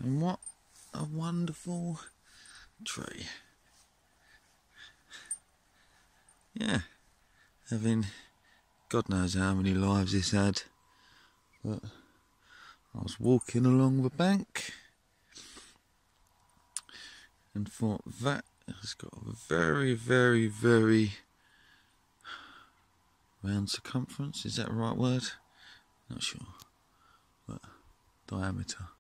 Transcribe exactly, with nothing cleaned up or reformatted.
And what a wonderful tree. Yeah, having God knows how many lives it's had, but I was walking along the bank and thought that has got a very, very, very round circumference. Is that the right word? Not sure. But diameter.